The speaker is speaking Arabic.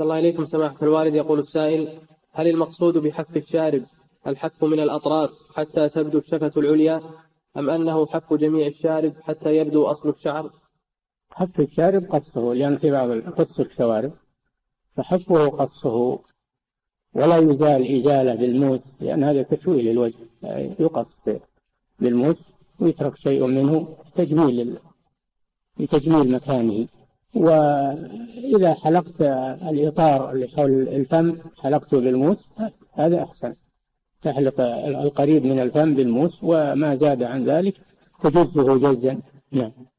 صلى الله عليكم سماحة الوالد. يقول السائل: هل المقصود بحف الشارب الحف من الأطراف حتى تبدو الشفة العليا، أم أنه حف جميع الشارب حتى يبدو أصل الشعر؟ حف الشارب قصه، لأن في بعض قص الشوارب، فحفه قصه، ولا يزال إزالة بالموس، لأن هذا تشويه للوجه، يقص بالموس ويترك شيء منه لتجميل مكانه. وإذا حلقت الإطار اللي حول الفم حلقته بالموس هذا أحسن، تحلق القريب من الفم بالموس، وما زاد عن ذلك تجزه جزا. نعم.